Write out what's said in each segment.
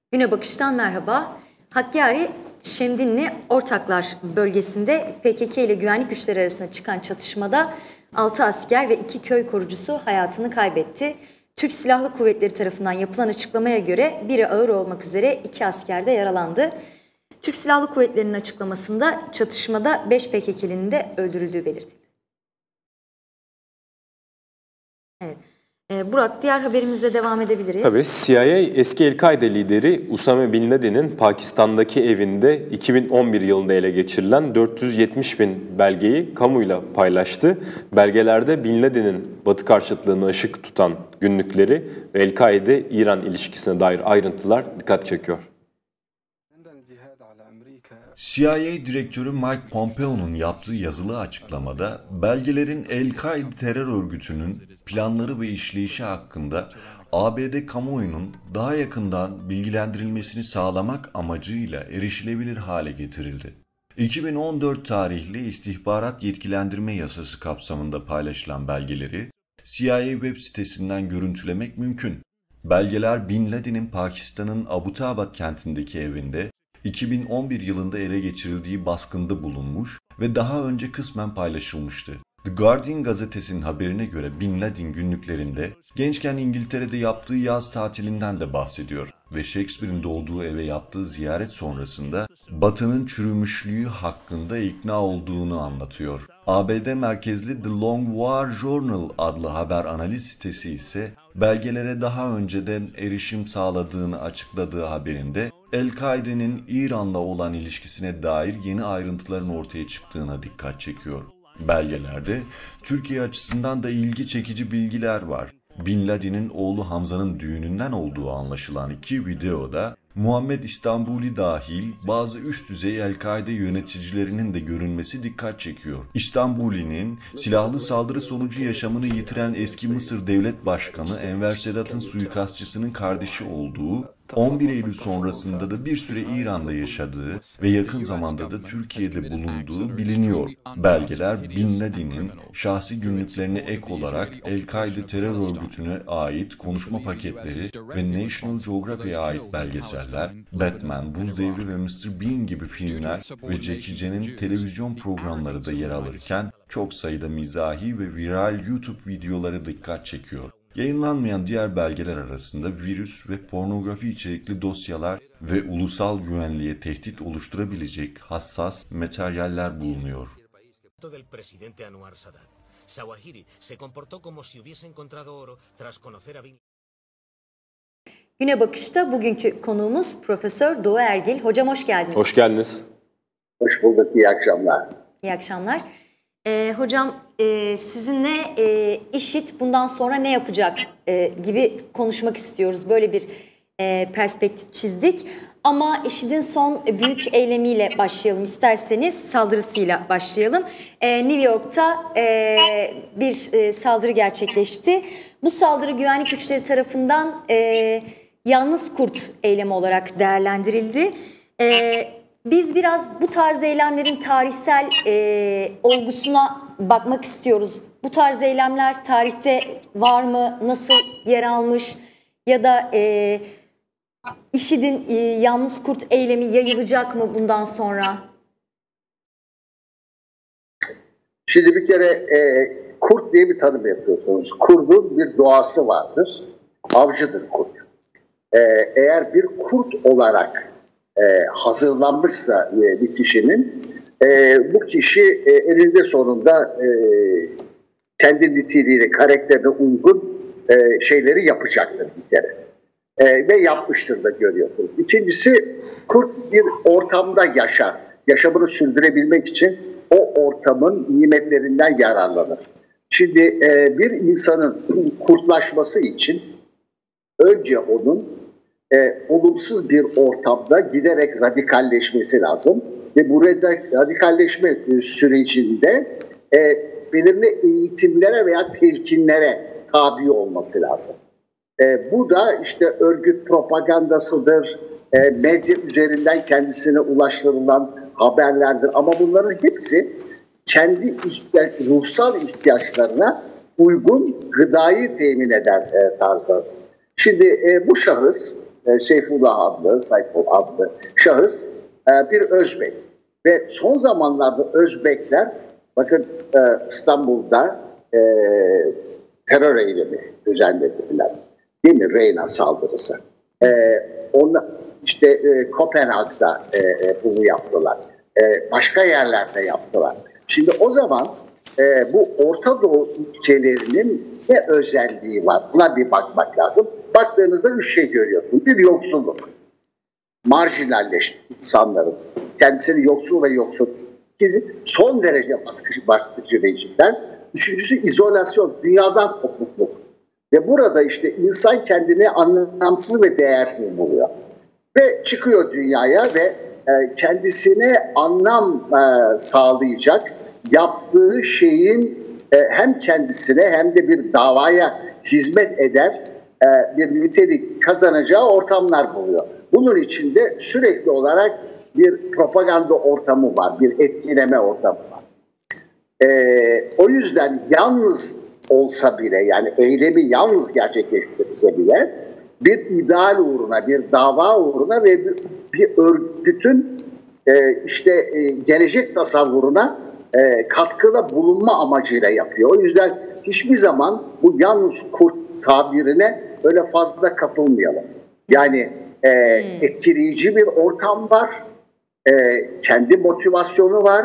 Güne Bakış'tan merhaba. Hakkari, Şemdinli Ortaklar bölgesinde PKK ile güvenlik güçleri arasında çıkan çatışmada 6 asker ve 2 köy korucusu hayatını kaybetti. Türk Silahlı Kuvvetleri tarafından yapılan açıklamaya göre biri ağır olmak üzere 2 asker de yaralandı. Türk Silahlı Kuvvetleri'nin açıklamasında çatışmada 5 PKK'linin de öldürüldüğü belirtildi. Evet. Burak, diğer haberimizle devam edebiliriz. Tabii, CIA eski El-Kaide lideri Usame Bin Laden'in Pakistan'daki evinde 2011 yılında ele geçirilen 470 bin belgeyi kamuyla paylaştı. Belgelerde Bin Laden'in Batı karşıtlığını ışık tutan günlükleri ve El-Kaide-İran ilişkisine dair ayrıntılar dikkat çekiyor. CIA Direktörü Mike Pompeo'nun yaptığı yazılı açıklamada belgelerin El-Kaide terör örgütünün planları ve işleyişi hakkında ABD kamuoyunun daha yakından bilgilendirilmesini sağlamak amacıyla erişilebilir hale getirildi. 2014 tarihli istihbarat yetkilendirme yasası kapsamında paylaşılan belgeleri CIA web sitesinden görüntülemek mümkün. Belgeler Bin Laden'in Pakistan'ın Abbottabad kentindeki evinde 2011 yılında ele geçirildiği baskında bulunmuş ve daha önce kısmen paylaşılmıştı. The Guardian gazetesinin haberine göre Bin Laden günlüklerinde gençken İngiltere'de yaptığı yaz tatilinden de bahsediyor ve Shakespeare'in doğduğu eve yaptığı ziyaret sonrasında Batı'nın çürümüşlüğü hakkında ikna olduğunu anlatıyor. ABD merkezli The Long War Journal adlı haber analiz sitesi ise belgelere daha önceden erişim sağladığını açıkladığı haberinde El-Kaide'nin İran'la olan ilişkisine dair yeni ayrıntıların ortaya çıktığına dikkat çekiyor. Belgelerde Türkiye açısından da ilgi çekici bilgiler var. Bin Laden'in oğlu Hamza'nın düğününden olduğu anlaşılan 2 videoda Muhammed İstanbuli dahil bazı üst düzey El-Kaide yöneticilerinin de görünmesi dikkat çekiyor. İstanbuli'nin silahlı saldırı sonucu yaşamını yitiren eski Mısır Devlet Başkanı Enver Sedat'ın suikastçısının kardeşi olduğu, 11 Eylül sonrasında da bir süre İran'da yaşadığı ve yakın zamanda da Türkiye'de bulunduğu biliniyor. Belgeler Bin Laden'in şahsi günlüklerine ek olarak El-Kaide terör örgütüne ait konuşma paketleri ve National Geographic'e ait belgeseller, Batman, Buz Devri ve Mr. Bean gibi filmler ve Jackie Chan'in televizyon programları da yer alırken çok sayıda mizahi ve viral YouTube videoları dikkat çekiyor. Yayınlanmayan diğer belgeler arasında virüs ve pornografi içerikli dosyalar ve ulusal güvenliğe tehdit oluşturabilecek hassas materyaller bulunuyor. Güne Bakış'ta bugünkü konuğumuz Profesör Doğu Ergil. Hocam hoş geldiniz. Hoş geldiniz. Hoş bulduk, iyi akşamlar. İyi akşamlar. Hocam sizinle IŞİD bundan sonra ne yapacak gibi konuşmak istiyoruz. Böyle bir perspektif çizdik. Ama IŞİD'in son büyük eylemiyle başlayalım isterseniz, saldırısıyla başlayalım. New York'ta bir saldırı gerçekleşti. Bu saldırı güvenlik güçleri tarafından yalnız kurt eylemi olarak değerlendirildi. Biz biraz bu tarz eylemlerin tarihsel olgusuna bakmak istiyoruz. Bu tarz eylemler tarihte var mı? Nasıl yer almış? Ya da IŞİD'in yalnız kurt eylemi yayılacak mı bundan sonra? Şimdi bir kere kurt diye bir tanım yapıyorsunuz. Kurdun bir doğası vardır. Avcıdır kurt. Eğer bir kurt olarak hazırlanmışsa bir kişinin, bu kişi eninde sonunda kendi niteliğine, karakterine uygun şeyleri yapacaktır bir kere. Ve yapmıştır da görüyorsunuz. İkincisi, kurt bir ortamda yaşar. Yaşamını sürdürebilmek için o ortamın nimetlerinden yararlanır. Şimdi bir insanın kurtlaşması için önce onun olumsuz bir ortamda giderek radikalleşmesi lazım. Ve bu radikalleşme sürecinde belirli eğitimlere veya telkinlere tabi olması lazım. Bu da işte örgüt propagandasıdır, medya üzerinden kendisine ulaştırılan haberlerdir. Ama bunların hepsi kendi ruhsal ihtiyaçlarına uygun gıdayı temin eder tarzda. Şimdi bu şahıs Seyfullah adlı şahıs bir Özbek. Ve son zamanlarda Özbekler, bakın İstanbul'da terör eylemi düzenlediler. Değil mi? Reyna saldırısı. İşte Kopenhag'da bunu yaptılar. Başka yerlerde yaptılar. Şimdi o zaman bu Orta Doğu ülkelerinin ne özelliği var? Buna bir bakmak lazım. Baktığınızda üç şey görüyorsun. Bir, yoksulluk. Marjinalleşti insanların. Kendisini yoksul ve yoksulsuz. Son derece baskıcı rejimler. Üçüncüsü izolasyon, dünyadan kopukluk. Ve burada işte insan kendini anlamsız ve değersiz buluyor. Ve çıkıyor dünyaya ve kendisine anlam sağlayacak yaptığı şeyin hem kendisine hem de bir davaya hizmet eder bir nitelik kazanacağı ortamlar buluyor. Bunun içinde sürekli olarak bir propaganda ortamı var, bir etkileme ortamı var. O yüzden yalnız olsa bile, yani eylemi yalnız gerçekleştirirse bile bir ideal uğruna, bir dava uğruna ve bir örgütün gelecek tasavvuruna katkıda bulunma amacıyla yapıyor. O yüzden hiçbir zaman bu yalnız kurt tabirine öyle fazla kapılmayalım. Yani etkileyici bir ortam var, kendi motivasyonu var,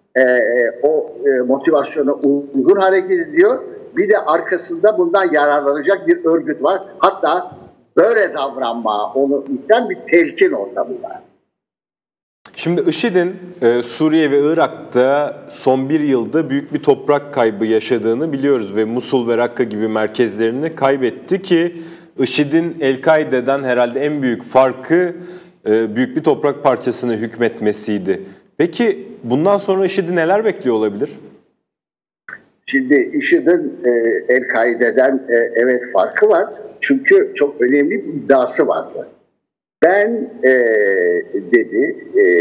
o motivasyona uygun hareket ediyor. Bir de arkasında bundan yararlanacak bir örgüt var. Hatta böyle davranma, onu iten bir telkin ortamı var. Şimdi IŞİD'in Suriye ve Irak'ta son bir yılda büyük bir toprak kaybı yaşadığını biliyoruz ve Musul ve Rakka gibi merkezlerini kaybetti ki IŞİD'in El-Kaide'den herhalde en büyük farkı büyük bir toprak parçasını hükmetmesiydi. Peki bundan sonra IŞİD'i neler bekliyor olabilir? Şimdi IŞİD'in El-Kaide'den evet farkı var. Çünkü çok önemli bir iddiası vardı. Ben dedi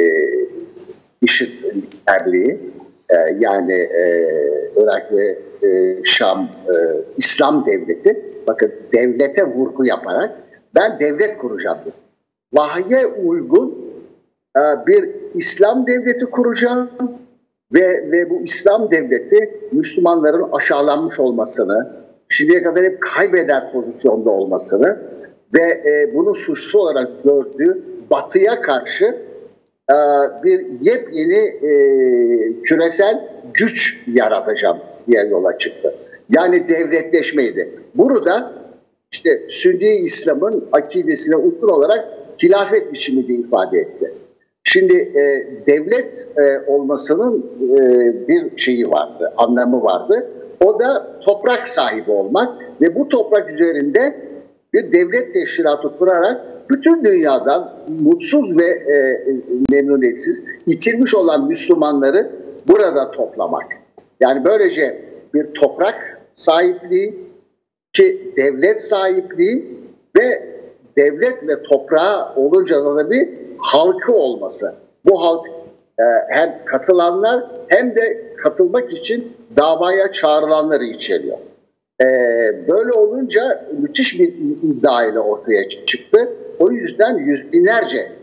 IŞİD liderliği yani Irak ve Şam İslam devleti, bakın devlete vurgu yaparak ben devlet kuracağım dedi. Vahye uygun bir İslam devleti kuracağım ve bu İslam devleti Müslümanların aşağılanmış olmasını, şimdiye kadar hep kaybeder pozisyonda olmasını ve bunu suçlu olarak gördüğü Batı'ya karşı bir yepyeni küresel güç yaratacağım diye yola çıktı. Yani devletleşmeydi. Burada işte Sünni İslam'ın akidesine uygun olarak hilafet biçimi de ifade etti. Şimdi devlet olmasının bir şeyi vardı, anlamı vardı. O da toprak sahibi olmak ve bu toprak üzerinde bir devlet teşkilatı kurarak bütün dünyadan mutsuz ve memnuniyetsiz, yitirmiş olan Müslümanları burada toplamak. Yani böylece bir toprak sahipliği, ki devlet sahipliği ve devlet ve toprağı olunca da bir halkı olması. Bu halk hem katılanlar hem de katılmak için davaya çağrılanları içeriyor. Böyle olunca müthiş bir iddia ile ortaya çıktı. O yüzden yüz binlerce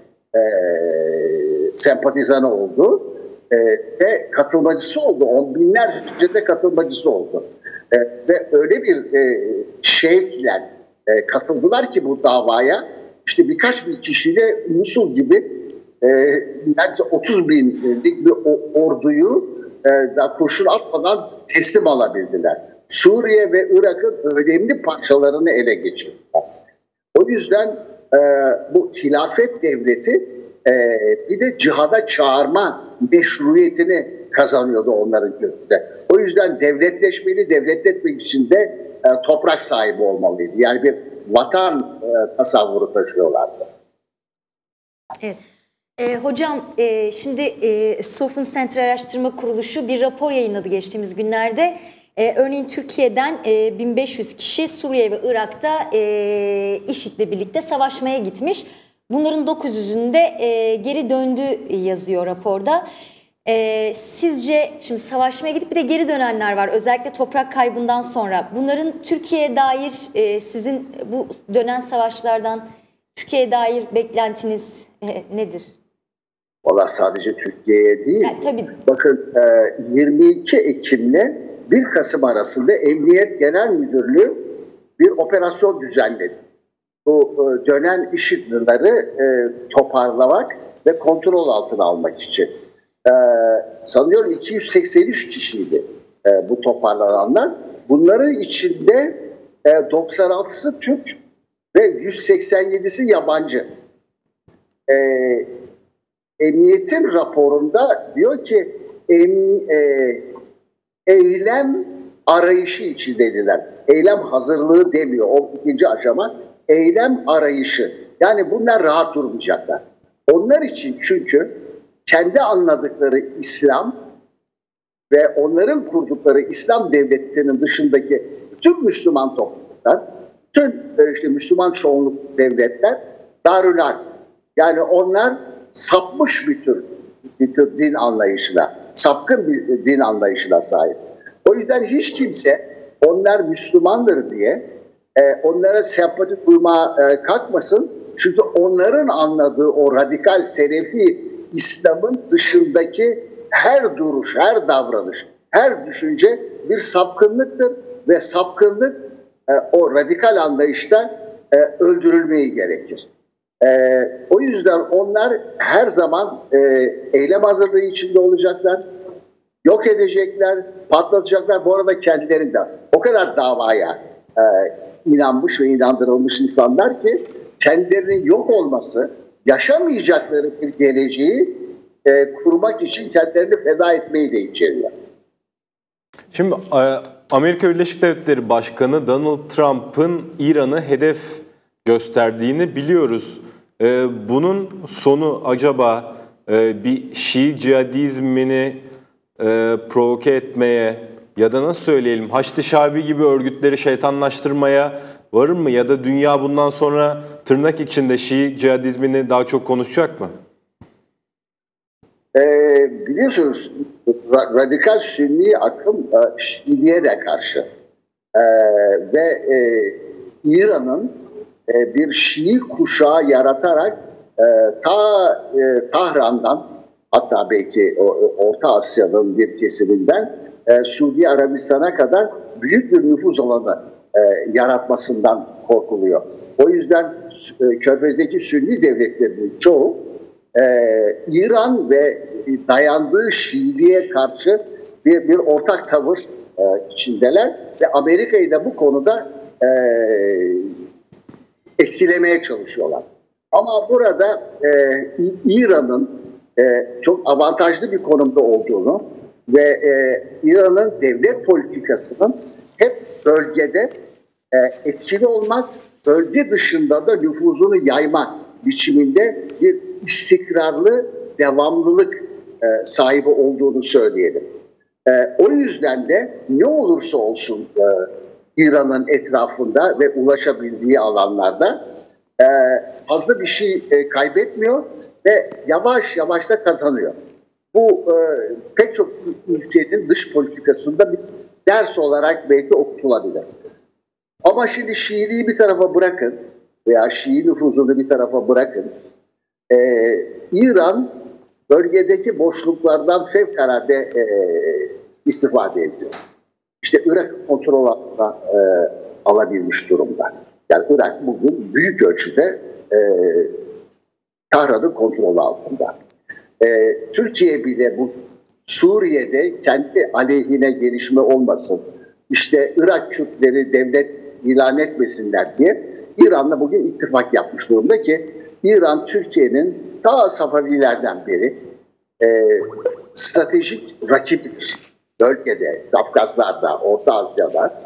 sempatizanı oldu ve katılmacısı oldu. On binlerce de katılmacısı oldu. Ve öyle bir şevkle katıldılar ki bu davaya, işte birkaç bin kişiyle Musul gibi neredeyse 30 binlik bir orduyu da kurşun atmadan teslim alabildiler. Suriye ve Irak'ın önemli parçalarını ele geçirdiler. O yüzden bu hilafet devleti bir de cihada çağırma meşruiyetini kazanıyordu onların gözünde. O yüzden devletletmek için de toprak sahibi olmalıydı. Yani bir vatan tasavvuru taşıyorlardı. Evet. Hocam şimdi Sofun Center Araştırma Kuruluşu bir rapor yayınladı geçtiğimiz günlerde. Örneğin Türkiye'den 1500 kişi Suriye ve Irak'ta IŞİD'le birlikte savaşmaya gitmiş. Bunların 900'ünün de geri döndü yazıyor raporda. Sizce şimdi savaşmaya gidip bir de geri dönenler var, özellikle toprak kaybından sonra. Bunların Türkiye'ye dair sizin bu dönen savaşlardan Türkiye'ye dair beklentiniz nedir? Valla sadece Türkiye'ye değil. Yani, tabii. Bakın 22 Ekim'le 1 Kasım arasında Emniyet Genel Müdürlüğü bir operasyon düzenledi. Bu dönen IŞİD'lileri toparlamak ve kontrol altına almak için. Sanıyorum 283 kişiydi bu toparlananlar. Bunların içinde 96'sı Türk ve 187'si yabancı. Emniyetin raporunda diyor ki eylem arayışı içindeydiler. Eylem hazırlığı demiyor. O ikinci aşama. Eylem arayışı. Yani bunlar rahat durmayacaklar. Onlar için çünkü kendi anladıkları İslam ve onların kurdukları İslam devletlerinin dışındaki bütün Müslüman toplumlar, bütün işte Müslüman çoğunluk devletler Darül Harp. Yani onlar sapmış bir tür din anlayışına, sapkın bir din anlayışına sahip. O yüzden hiç kimse onlar Müslümandır diye onlara sempati duymaya kalkmasın. Çünkü onların anladığı o radikal Selefi İslam'ın dışındaki her duruş, her davranış, her düşünce bir sapkınlıktır ve sapkınlık o radikal anlayışta öldürülmeyi gerekir. O yüzden onlar her zaman eylem hazırlığı içinde olacaklar, yok edecekler, patlatacaklar. Bu arada kendilerinden o kadar davaya inanmış ve inandırılmış insanlar ki kendilerinin yok olması, yaşamayacakları bir geleceği kurmak için kendilerini feda etmeyi de içeriyor. Şimdi Amerika Birleşik Devletleri Başkanı Donald Trump'ın İran'ı hedef gösterdiğini biliyoruz. Bunun sonu acaba bir Şii cihadizmini provoke etmeye ya da nasıl söyleyelim Haçlı Şabi gibi örgütleri şeytanlaştırmaya varır mı? Ya da dünya bundan sonra tırnak içinde Şii cihadizmini daha çok konuşacak mı? Biliyorsunuz radikal Sünni akım Şiiliğe de karşı ve İran'ın bir Şii kuşağı yaratarak Tahran'dan hatta belki Orta Asya'nın bir kesiminden Suudi Arabistan'a kadar büyük bir nüfuz alanı yaratmasından korkuluyor. O yüzden Körfez'deki Sünni devletlerinin çoğu İran ve dayandığı Şiiliğe karşı bir ortak tavır içindeler ve Amerika'yı da bu konuda etkilemeye çalışıyorlar. Ama burada İran'ın çok avantajlı bir konumda olduğunu ve İran'ın devlet politikasının hep bölgede etkili olmak, bölge dışında da nüfuzunu yayma biçiminde bir istikrarlı devamlılık sahibi olduğunu söyleyelim. O yüzden de ne olursa olsun İran'ın etrafında ve ulaşabildiği alanlarda fazla bir şey kaybetmiyor ve yavaş yavaş da kazanıyor. Bu pek çok ülkenin dış politikasında bir ders olarak belki okutulabilir. Ama şimdi Şiiliği bir tarafa bırakın veya Şii nüfuzunu bir tarafa bırakın. İran bölgedeki boşluklardan fevkalade istifade ediyor. İşte Irak kontrol altına alabilmiş durumda. Yani Irak bugün büyük ölçüde Tahran'ın kontrolü altında. Türkiye bile bu Suriye'de kendi aleyhine gelişme olmasın, İşte Irak Kürtleri devlet ilan etmesinler diye İran'la bugün ittifak yapmış durumda ki İran Türkiye'nin ta Safavilerden beri stratejik rakibidir. Bölgede, Kafkaslar'da, Orta Asya'da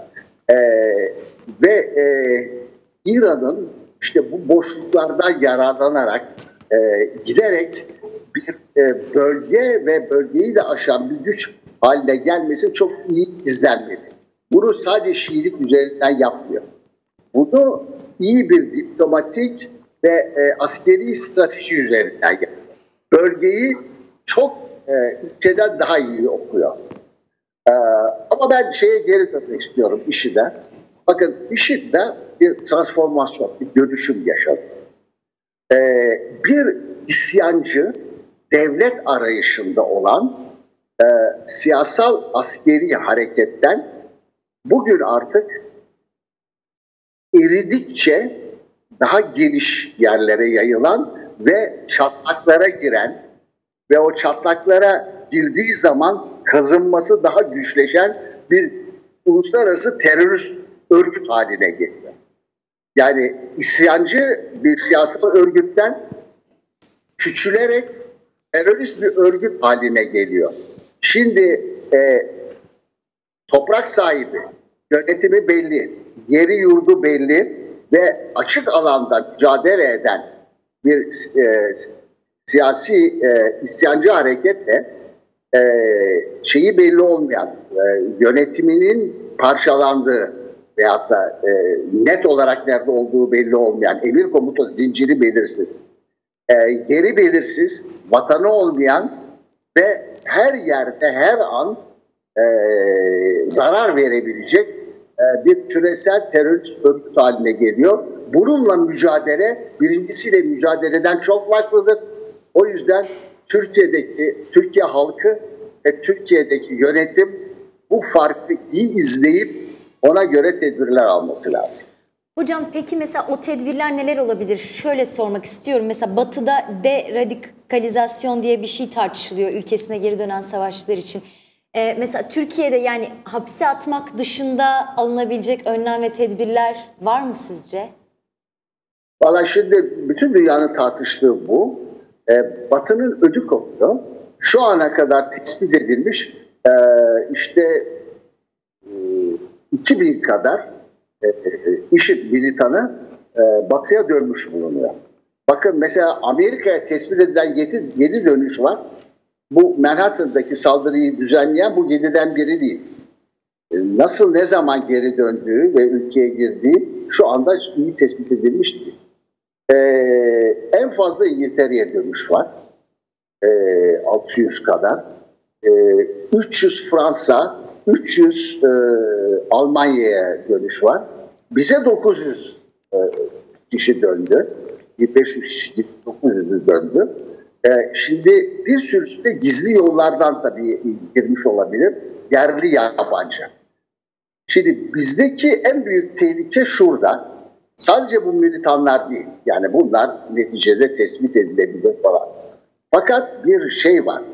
ve İran'ın işte bu boşluklardan yararlanarak giderek bir bölge ve bölgeyi de aşan bir güç haline gelmesi çok iyi izlenmeli. Bunu sadece Şiilik üzerinden yapmıyor. Bunu iyi bir diplomatik ve askeri strateji üzerinden yapıyor. Bölgeyi çok ülkeden daha iyi okuyor. Ama ben şeye geri dönmek istiyorum IŞİD'e. Bakın IŞİD'de bir transformasyon, bir dönüşüm yaşadı. bir isyancı devlet arayışında olan siyasal askeri hareketten bugün artık eridikçe daha geniş yerlere yayılan ve çatlaklara giren ve o çatlaklara girdiği zaman kazınması daha güçleşen bir uluslararası terörist örgüt haline geliyor. Yani isyancı bir siyasal örgütten küçülerek terörist bir örgüt haline geliyor. Şimdi toprak sahibi, yönetimi belli, yeri yurdu belli ve açık alanda mücadele eden bir siyasi isyancı hareketle şeyi belli olmayan, yönetiminin parçalandığı veyahut da net olarak nerede olduğu belli olmayan, emir komuta zinciri belirsiz, yeri belirsiz, vatanı olmayan ve her yerde her an zarar verebilecek bir küresel terörist örgüt haline geliyor. Bununla mücadele birincisiyle mücadeleden çok farklıdır. O yüzden Türkiye halkı ve Türkiye'deki yönetim bu farkı iyi izleyip ona göre tedbirler alması lazım. Hocam peki mesela o tedbirler neler olabilir? Şöyle sormak istiyorum. Mesela Batı'da deradikalizasyon diye bir şey tartışılıyor ülkesine geri dönen savaşçılar için. Mesela Türkiye'de yani hapse atmak dışında alınabilecek önlem ve tedbirler var mı sizce? Valla şimdi bütün dünyanın tartıştığı bu. Batı'nın ödü kopuyor. Şu ana kadar tespit edilmiş işte 2000 kadar IŞİD militanı Batı'ya dönmüş bulunuyor. Bakın mesela Amerika'ya tespit edilen 7 dönüş var. Bu Manhattan'daki saldırıyı düzenleyen bu 7'den biri değil. Nasıl, ne zaman geri döndüğü ve ülkeye girdiği şu anda iyi tespit edilmiş değil. En fazla İngiltere'ye dönüş var. 600 kadar. 300 Fransa, 300 Almanya'ya dönüş var. Bize 900 kişi döndü. 500 kişi 900'ü döndü. Şimdi bir sürüsü de gizli yollardan tabii girmiş olabilir. Yerli yabancı. Şimdi bizdeki en büyük tehlike şurada. Sadece bu militanlar değil. Yani bunlar neticede tespit edilebilir falan. Fakat bir şey var.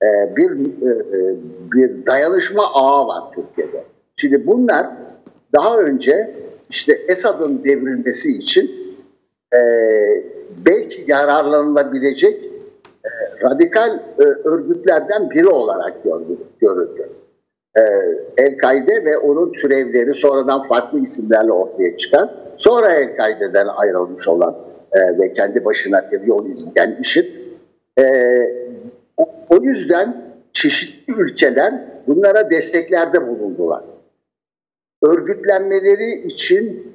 Bir dayanışma ağı var Türkiye'de. Şimdi bunlar daha önce işte Esad'ın devrilmesi için belki yararlanılabilecek radikal örgütlerden biri olarak görüldü. El-Kaide ve onun türevleri sonradan farklı isimlerle ortaya çıkan, sonra El-Kaide'den ayrılmış olan ve kendi başına bir yol izleyen IŞİD. O yüzden çeşitli ülkeler bunlara desteklerde bulundular. Örgütlenmeleri için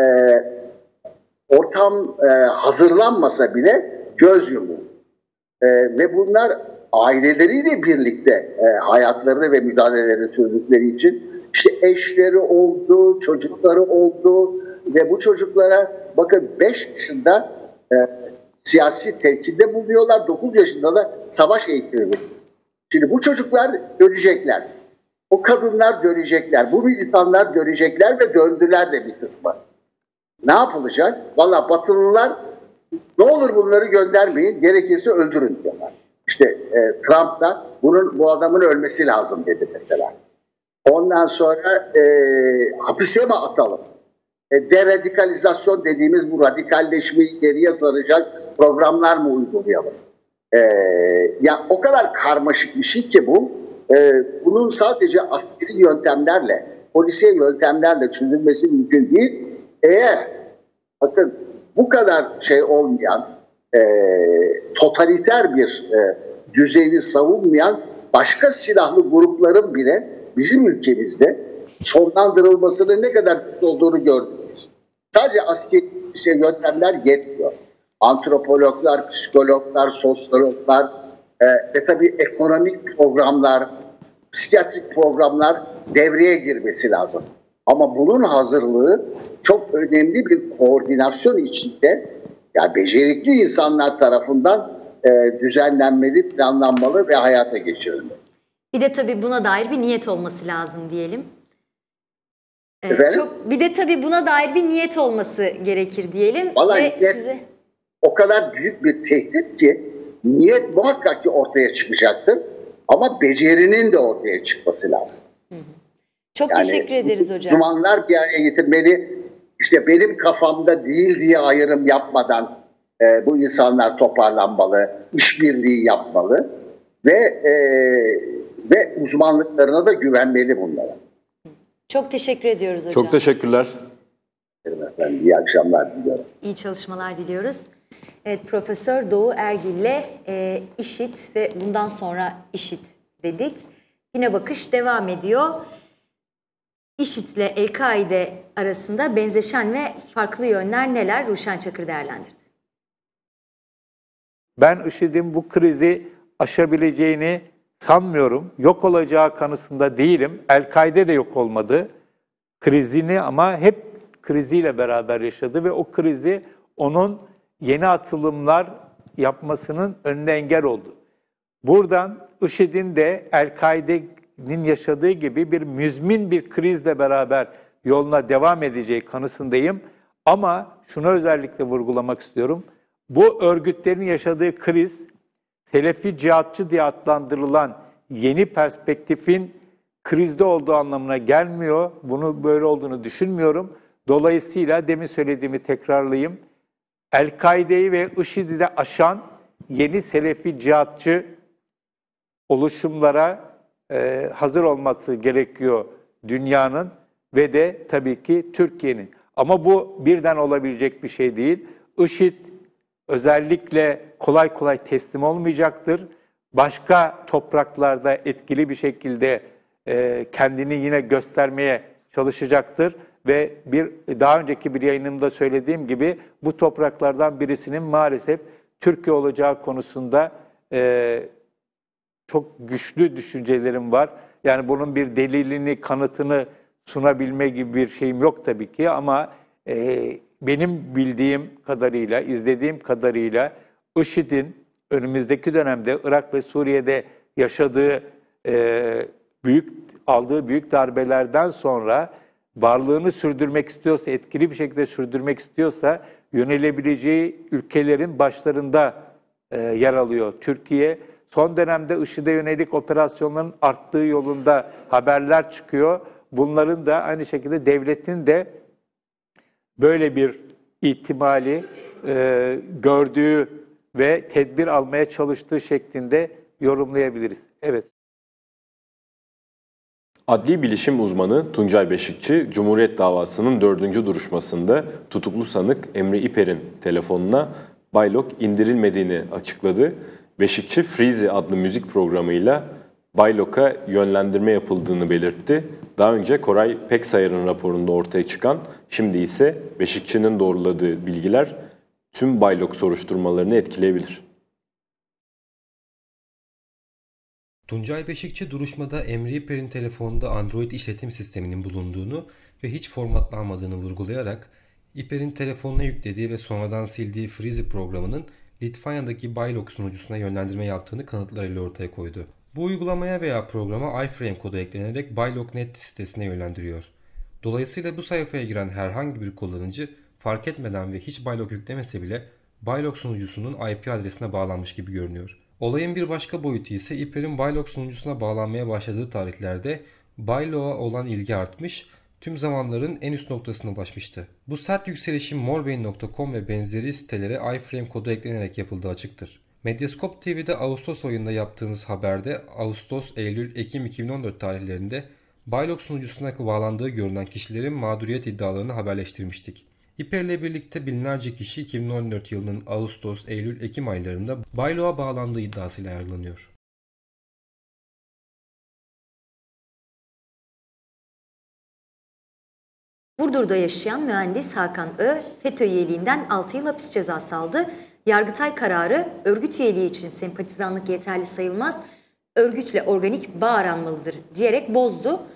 ortam hazırlanmasa bile göz yumuldu. Ve bunlar aileleriyle birlikte hayatlarını ve mücadelelerini sürdükleri için işte eşleri oldu, çocukları oldu ve bu çocuklara bakın 5 yaşında siyasi telkinde bulunuyorlar, 9 yaşında da savaş eğitimi veriyor. Şimdi bu çocuklar dönecekler. O kadınlar dönecekler, bu militanlar dönecekler ve döndüler de bir kısmı. Ne yapılacak? Valla Batılılar ne olur bunları göndermeyin, gerekirse öldürün diyorlar. İşte Trump da bu adamın ölmesi lazım dedi mesela. Ondan sonra hapise mi atalım? Deradikalizasyon dediğimiz bu radikalleşmeyi geriye saracak programlar mı uygulayalım? Ya o kadar karmaşık bir şey ki bu. Bunun sadece askeri yöntemlerle, polisiye yöntemlerle çözülmesi mümkün değil. Eğer bakın bu kadar şey olmayan, totaliter bir düzeni savunmayan başka silahlı grupların bile bizim ülkemizde sonlandırılmasının ne kadar güç olduğunu gördük. Sadece askeri yöntemler yetmiyor. Antropologlar, psikologlar, sosyologlar ve tabii ekonomik programlar, psikiyatrik programlar devreye girmesi lazım. Ama bunun hazırlığı çok önemli bir koordinasyon içinde Yani becerikli insanlar tarafından düzenlenmeli, planlanmalı ve hayata geçirilmeli. Bir de tabii buna dair bir niyet olması lazım diyelim. Efendim? Bir de tabii buna dair bir niyet olması gerekir diyelim. Vallahi Ve niyet o kadar büyük bir tehdit ki niyet muhakkak ki ortaya çıkacaktır. Ama becerinin de ortaya çıkması lazım. Çok teşekkür ederiz hocam. Uzmanlar bir araya getirmeli. İşte benim kafamda değil diye ayrım yapmadan bu insanlar toparlanmalı, işbirliği yapmalı ve uzmanlıklarına da güvenmeli bunlara. Çok teşekkür ediyoruz hocam. Çok teşekkürler. Efendim, iyi akşamlar diliyorum. İyi çalışmalar diliyoruz. Evet, Profesör Doğu Ergil'le IŞİD ve bundan sonra IŞİD dedik. Yine bakış devam ediyor. IŞİD ile El-Kaide arasında benzeşen ve farklı yönler neler? Ruşen Çakır değerlendirdi. Ben IŞİD'in bu krizi aşabileceğini sanmıyorum. Yok olacağı kanısında değilim. El-Kaide de yok olmadı. Krizini ama hep kriziyle beraber yaşadı ve o krizi onun yeni atılımlar yapmasının önüne engel oldu. Buradan IŞİD'in de El-Kaide'nin yaşadığı gibi bir müzmin bir krizle beraber yoluna devam edeceği kanısındayım. Ama şunu özellikle vurgulamak istiyorum. Bu örgütlerin yaşadığı kriz, Selefi cihatçı diye adlandırılan yeni perspektifin krizde olduğu anlamına gelmiyor. Bunu böyle olduğunu düşünmüyorum. Dolayısıyla demin söylediğimi tekrarlayayım. El-Kaide'yi ve IŞİD'i de aşan yeni Selefi cihatçı oluşumlara hazır olması gerekiyor dünyanın ve de tabii ki Türkiye'nin. Ama bu birden olabilecek bir şey değil. IŞİD özellikle kolay kolay teslim olmayacaktır. Başka topraklarda etkili bir şekilde kendini yine göstermeye çalışacaktır. Ve daha önceki bir yayınımda söylediğim gibi bu topraklardan birisinin maalesef Türkiye olacağı konusunda çok güçlü düşüncelerim var. Yani bunun bir delilini, kanıtını sunabilme gibi bir şeyim yok tabii ki ama benim bildiğim kadarıyla, izlediğim kadarıyla IŞİD'in önümüzdeki dönemde Irak ve Suriye'de yaşadığı aldığı büyük darbelerden sonra varlığını sürdürmek istiyorsa, etkili bir şekilde sürdürmek istiyorsa yönelebileceği ülkelerin başlarında yer alıyor Türkiye. Son dönemde IŞİD'e yönelik operasyonların arttığı yolunda haberler çıkıyor. Bunların da aynı şekilde devletin de böyle bir ihtimali gördüğü ve tedbir almaya çalıştığı şeklinde yorumlayabiliriz. Evet. Adli bilişim uzmanı Tuncay Beşikçi, Cumhuriyet davasının 4. duruşmasında tutuklu sanık Emre İper'in telefonuna Baylok indirilmediğini açıkladı. Beşikçi, Freezy adlı müzik programıyla Baylok'a yönlendirme yapıldığını belirtti. Daha önce Koray Peksayar'ın raporunda ortaya çıkan, şimdi ise Beşikçi'nin doğruladığı bilgiler tüm Baylok soruşturmalarını etkileyebilir. Tuncay Beşikçi duruşmada Emre İper'in telefonunda Android işletim sisteminin bulunduğunu ve hiç formatlanmadığını vurgulayarak İper'in telefonuna yüklediği ve sonradan sildiği Freezy programının Litvanya'daki Baylok sunucusuna yönlendirme yaptığını kanıtlarıyla ortaya koydu. Bu uygulamaya veya programa iframe kodu eklenerek Baylok.net sitesine yönlendiriyor. Dolayısıyla bu sayfaya giren herhangi bir kullanıcı fark etmeden ve hiç Baylok yüklemese bile Baylok sunucusunun IP adresine bağlanmış gibi görünüyor. Olayın bir başka boyutu ise İper'in Baylok sunucusuna bağlanmaya başladığı tarihlerde Baylok'a olan ilgi artmış, tüm zamanların en üst noktasına ulaşmıştı. Bu sert yükselişin Morbain.com ve benzeri sitelere iframe kodu eklenerek yapıldığı açıktır. Medyascope TV'de Ağustos ayında yaptığımız haberde Ağustos, Eylül, Ekim 2014 tarihlerinde Baylok sunucusuna bağlandığı görünen kişilerin mağduriyet iddialarını haberleştirmiştik. İper'le birlikte binlerce kişi 2014 yılının Ağustos, Eylül, Ekim aylarında Baylok'a bağlandığı iddiasıyla yargılanıyor. Burdur'da yaşayan mühendis Hakan Ö, FETÖ üyeliğinden 6 yıl hapis cezası aldı. Yargıtay kararı örgüt üyeliği için sempatizanlık yeterli sayılmaz, örgütle organik bağ aranmalıdır diyerek bozdu.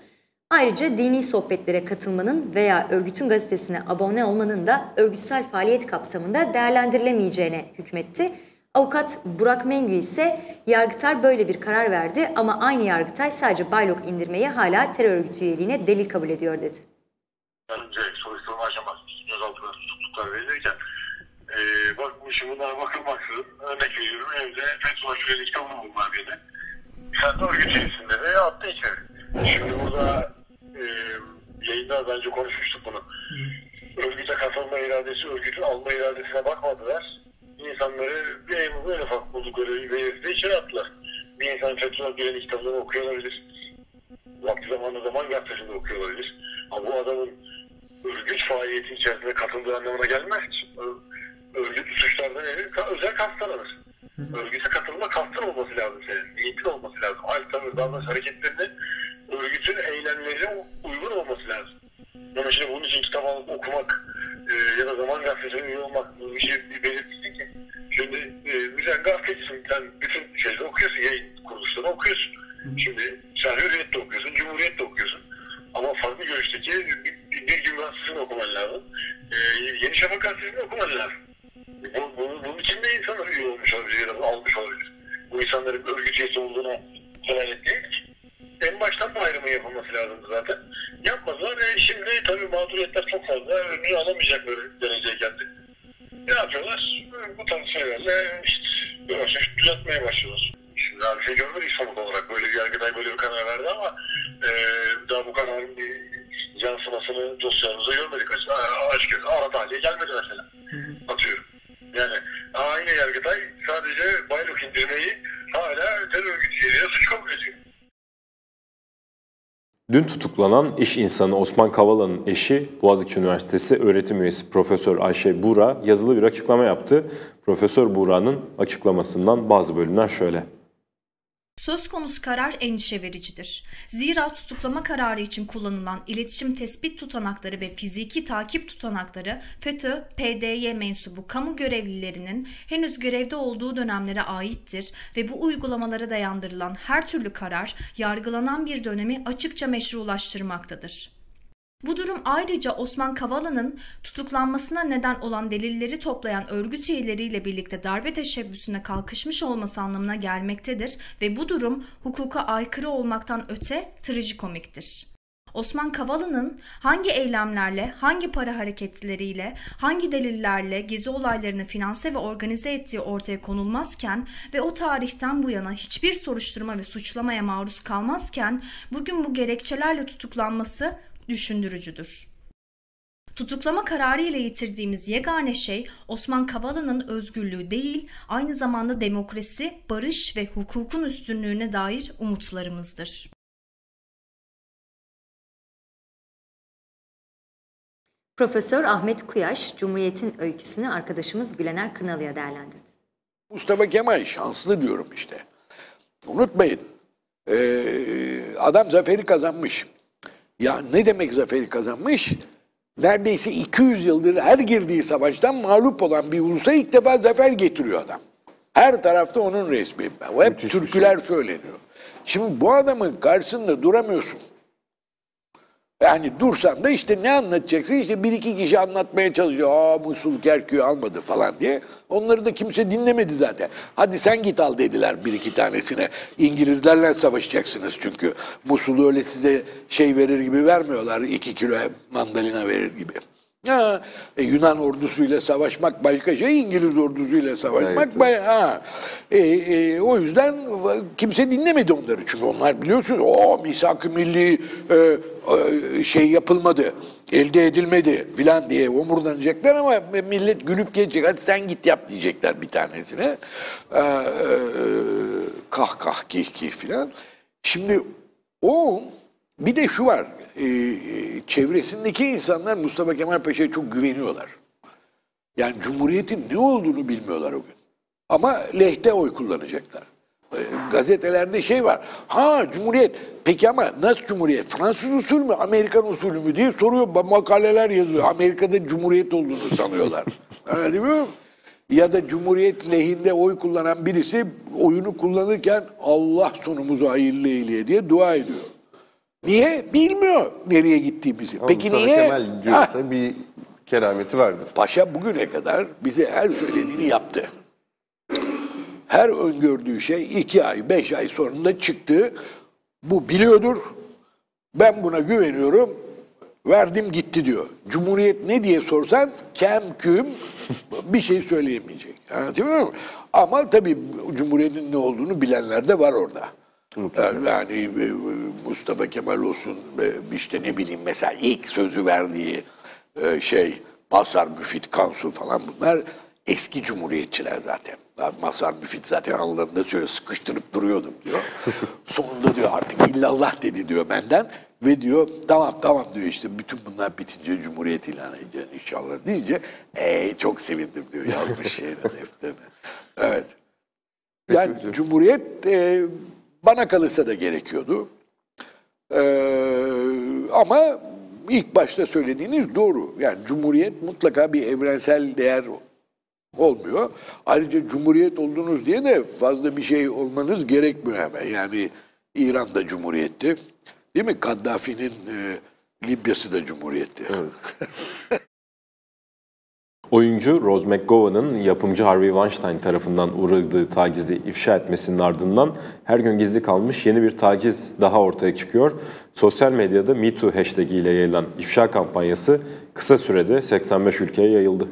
Ayrıca dini sohbetlere katılmanın veya örgütün gazetesine abone olmanın da örgütsel faaliyet kapsamında değerlendirilemeyeceğine hükmetti. Avukat Burak Mengü ise Yargıtay böyle bir karar verdi ama aynı Yargıtay sadece baylok indirmeyi hala terör örgütü üyeliğine delil kabul ediyor dedi. Önce soruşturma aşaması gözaltına tutukluklar verilirken bakmışım bunlara bakılmaksızın örnek veriyorum evde Fethullah Gülen'in kitabını buldular beni. Sen de örgüt üyesinde de attı içeri. Şimdi burada yayında bence konuşmuştuk bunu. Örgüte katılma iradesi, örgütün alma iradesine bakmadılar. İnsanları en ufak buldukları belirtide içeri attılar. Bir insan Fethullah Gülen'in kitabını okuyor olabilir. Vakti zamanında Zaman Gazetesi'nde okuyor olabilir. Ama bu adamın örgüt faaliyeti içerisinde katıldığı anlamına gelmez ki. Örgüt suçlardan özel kast tanınır. Örgüte katılma kastın olması lazım senin. Niyetin olması lazım. Hal, tavır, davranış hareketlerinin örgütün eylemlerine uygun olması lazım. Ama şimdi bunun için kitap alıp okumak ya da Zaman Gazetesi'ne üye olmak bu bir şey belirtisi ki. Şimdi sen gazetecisin, sen bütün şeyleri okuyorsun, yayın kuruluşlarını okuyorsun. Şimdi sen Hürriyet'te okuyorsun, Cumhuriyet'te okuyorsun. Ama farklı görüşteki bir gün gazetesini okuman lazım. Yeni Şafak gazetesini okuman lazım. Bunun için de insanlar üye olmuş olabilir ya da almış olabilir. Bu insanların örgüt üyesi olduğuna delalet değil ki. En baştan bu ayrımı yapılması lazımdı zaten. Yapmadılar ve şimdi tabii mağduriyetler çok fazla. Önünü alamayacakları dereceye geldi. Ne yapıyorlar? Bu tarz şeylerle işte yavaş yavaş düzeltmeye başlıyorlar. Şimdi daha bir şey görmedik sonuç olarak. Böyle bir Yargıtay böyle bir karar verdi ama daha bu kararın bir yansımasını dosyalarımızda görmedik. Açıkçası ara tahliye gelmedi mesela. Atıyorum. Yani aynı Yargıtay sadece baylok indirmeyi hala terör örgütüyle suç kabul ediyor. Dün tutuklanan iş insanı Osman Kavala'nın eşi Boğaziçi Üniversitesi öğretim üyesi Profesör Ayşe Buğra yazılı bir açıklama yaptı. Profesör Buğra'nın açıklamasından bazı bölümler şöyle. Söz konusu karar endişe vericidir. Zira tutuklama kararı için kullanılan iletişim tespit tutanakları ve fiziki takip tutanakları FETÖ, PDY mensubu kamu görevlilerinin henüz görevde olduğu dönemlere aittir ve bu uygulamalara dayandırılan her türlü karar yargılanan bir dönemi açıkça meşrulaştırmaktadır. Bu durum ayrıca Osman Kavala'nın tutuklanmasına neden olan delilleri toplayan örgüt üyeleriyle birlikte darbe teşebbüsüne kalkışmış olması anlamına gelmektedir ve bu durum hukuka aykırı olmaktan öte trajikomiktir. Osman Kavala'nın hangi eylemlerle, hangi para hareketleriyle, hangi delillerle gezi olaylarını finanse ve organize ettiği ortaya konulmazken ve o tarihten bu yana hiçbir soruşturma ve suçlamaya maruz kalmazken bugün bu gerekçelerle tutuklanması düşündürücüdür. Tutuklama kararı ile yitirdiğimiz yegane şey Osman Kavala'nın özgürlüğü değil, aynı zamanda demokrasi, barış ve hukukun üstünlüğüne dair umutlarımızdır. Profesör Ahmet Kuyaş, Cumhuriyet'in öyküsünü arkadaşımız Gülener Kınalı'ya değerlendirdi. Mustafa Kemal şanslı diyorum işte. Unutmayın, adam zaferi kazanmış. Ya ne demek zaferi kazanmış? Neredeyse 200 yıldır her girdiği savaştan mağlup olan bir ulusa ilk defa zafer getiriyor adam. Her tarafta onun resmi. Hep müthiş türküler söyleniyor. Şimdi bu adamın karşısında duramıyorsun. Yani dursan da işte ne anlatacaksın? İşte bir iki kişi anlatmaya çalışıyor. Musul Kerkük'ü almadı falan diye. Onları da kimse dinlemedi zaten. Hadi sen git al dediler bir iki tanesine. İngilizlerle savaşacaksınız çünkü. Musul'u öyle size şey verir gibi vermiyorlar. 2 kilo mandalina verir gibi. Ha, Yunan ordusuyla savaşmak başka şey, İngiliz ordusuyla savaşmak o yüzden kimse dinlemedi onları. Çünkü onlar biliyorsunuz misak-ı milli şey yapılmadı, elde edilmedi filan diye omurdanacaklar ama millet gülüp geçecek. Hadi sen git yap diyecekler bir tanesine. Kah kah kih kih filan. Şimdi bir de şu var. Çevresindeki insanlar Mustafa Kemal Paşa'ya çok güveniyorlar. Yani Cumhuriyet'in ne olduğunu bilmiyorlar o gün. Ama lehte oy kullanacaklar. Gazetelerde şey var. Cumhuriyet. Peki ama nasıl Cumhuriyet? Fransız usulü mü? Amerikan usulü mü diye soruyor. Makaleler yazıyor. Amerika'da Cumhuriyet olduğunu sanıyorlar. Değil mi? Ya da Cumhuriyet lehinde oy kullanan birisi oyunu kullanırken Allah sonumuzu hayırlı eyleye diye dua ediyor. Niye? Bilmiyor nereye gittiğimizi. Ama Peki Mustafa niye? Kemal diyorsa bir kerameti vardır. Paşa bugüne kadar bize her söylediğini yaptı. Her öngördüğü şey 2 ay, 5 ay sonunda çıktı. Bu biliyordur. Ben buna güveniyorum. Verdim gitti diyor. Cumhuriyet ne diye sorsan kem küm bir şey söyleyemeyecek. Anlatabiliyor muyum? Ama tabii Cumhuriyet'in ne olduğunu bilenler de var orada. Yani Mustafa Kemal olsun, işte ne bileyim mesela ilk sözü verdiği Mazhar Müfit Kansu falan, bunlar eski cumhuriyetçiler zaten. Mazhar Müfit zaten anılarında söylüyor, sıkıştırıp duruyordum diyor. Sonunda diyor artık illallah dedi diyor benden ve diyor tamam diyor, işte bütün bunlar bitince cumhuriyet ilan edeceğiz inşallah deyince çok sevindim diyor, yazmış defterine. Evet. Yani cumhuriyet bana kalırsa da gerekiyordu. Ama ilk başta söylediğiniz doğru. Yani cumhuriyet mutlaka bir evrensel değer olmuyor. Ayrıca cumhuriyet oldunuz diye de fazla bir şey olmanız gerekmiyor hemen. Yani İran'da cumhuriyetti. Değil mi? Kaddafi'nin Libya'sı da cumhuriyetti. Evet. Oyuncu Rose McGowan'ın yapımcı Harvey Weinstein tarafından uğradığı tacizi ifşa etmesinin ardından her gün gizli kalmış yeni bir taciz daha ortaya çıkıyor. Sosyal medyada #MeToo hashtag ile yayılan ifşa kampanyası kısa sürede 85 ülkeye yayıldı.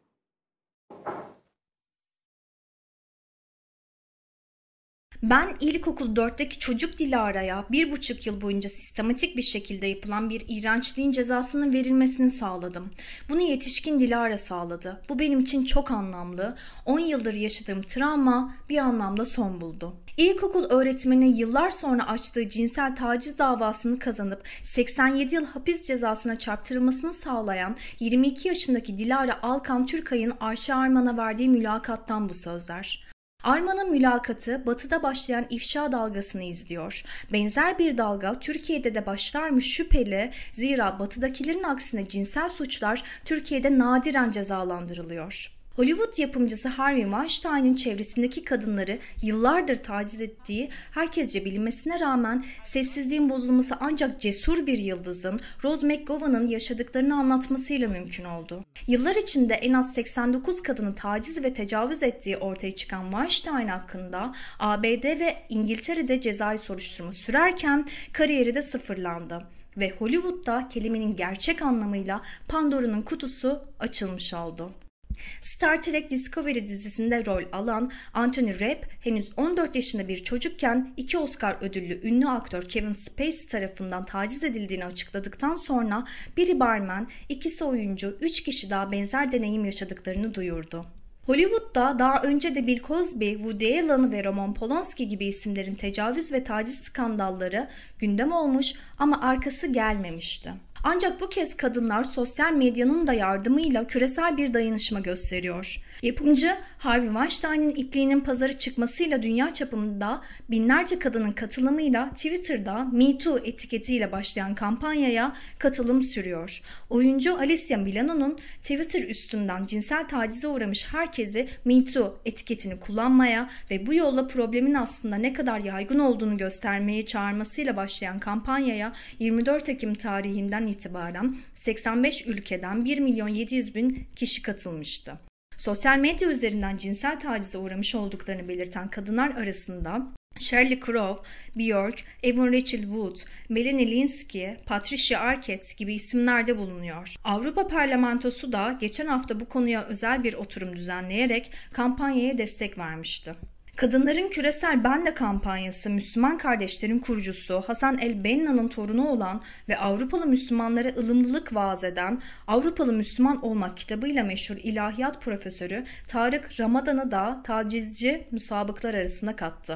Ben ilkokul 4'teki çocuk Dilara'ya 1,5 yıl boyunca sistematik bir şekilde yapılan bir iğrençliğin cezasının verilmesini sağladım. Bunu yetişkin Dilara sağladı. Bu benim için çok anlamlı. 10 yıldır yaşadığım travma bir anlamda son buldu. İlkokul öğretmeni yıllar sonra açtığı cinsel taciz davasını kazanıp 87 yıl hapis cezasına çarptırılmasını sağlayan 22 yaşındaki Dilara Alkan Türkay'ın Ayşe Arman'a verdiği mülakattan bu sözler. Arman'ın mülakatı Batı'da başlayan ifşa dalgasını izliyor. Benzer bir dalga Türkiye'de de başlarmış şüpheli, zira Batı'dakilerin aksine cinsel suçlar Türkiye'de nadiren cezalandırılıyor. Hollywood yapımcısı Harvey Weinstein'in çevresindeki kadınları yıllardır taciz ettiği herkesce bilinmesine rağmen sessizliğin bozulması ancak cesur bir yıldızın, Rose McGowan'ın yaşadıklarını anlatmasıyla mümkün oldu. Yıllar içinde en az 89 kadını taciz ve tecavüz ettiği ortaya çıkan Weinstein hakkında ABD ve İngiltere'de cezai soruşturma sürerken kariyeri de sıfırlandı. Ve Hollywood'da kelimenin gerçek anlamıyla Pandora'nın kutusu açılmış oldu. Star Trek Discovery dizisinde rol alan Anthony Rapp henüz 14 yaşında bir çocukken 2 Oscar ödüllü ünlü aktör Kevin Spacey tarafından taciz edildiğini açıkladıktan sonra biri barmen, ikisi oyuncu, 3 kişi daha benzer deneyim yaşadıklarını duyurdu. Hollywood'da daha önce de Bill Cosby, Woody Allen ve Roman Polanski gibi isimlerin tecavüz ve taciz skandalları gündem olmuş ama arkası gelmemişti. Ancak bu kez kadınlar sosyal medyanın da yardımıyla küresel bir dayanışma gösteriyor. Yapımcı Harvey Weinstein'in ipliğinin pazara çıkmasıyla dünya çapında binlerce kadının katılımıyla Twitter'da #MeToo etiketiyle başlayan kampanyaya katılım sürüyor. Oyuncu Alicia Milano'nun Twitter üstünden cinsel tacize uğramış herkesi #MeToo etiketini kullanmaya ve bu yolla problemin aslında ne kadar yaygın olduğunu göstermeye çağırmasıyla başlayan kampanyaya 24 Ekim tarihinden itibaren 85 ülkeden 1.700.000 kişi katılmıştı. Sosyal medya üzerinden cinsel tacize uğramış olduklarını belirten kadınlar arasında Sheryl Crow, Björk, Evan Rachel Wood, Melanie Lynskey, Patricia Arquette gibi isimler de bulunuyor. Avrupa Parlamentosu da geçen hafta bu konuya özel bir oturum düzenleyerek kampanyaya destek vermişti. Kadınların Küresel Ben de kampanyası Müslüman kardeşlerin kurucusu Hasan el-Benna'nın torunu olan ve Avrupalı Müslümanlara ılımlılık vaaz eden Avrupalı Müslüman Olmak kitabıyla meşhur ilahiyat profesörü Tarık Ramadan'ı da tacizci müsabıklar arasına kattı.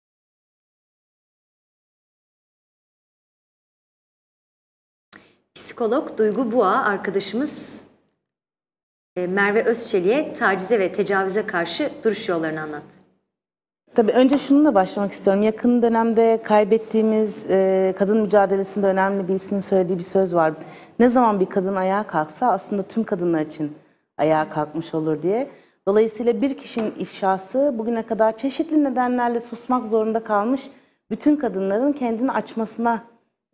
Psikolog Duygu Buğa arkadaşımız Merve Özçelik'e tacize ve tecavüze karşı duruş yollarını anlattı. Tabii önce şununla başlamak istiyorum. Yakın dönemde kaybettiğimiz kadın mücadelesinde önemli bir ismin söylediği bir söz var. Ne zaman bir kadın ayağa kalksa aslında tüm kadınlar için ayağa kalkmış olur diye. Dolayısıyla bir kişinin ifşası bugüne kadar çeşitli nedenlerle susmak zorunda kalmış bütün kadınların kendini açmasına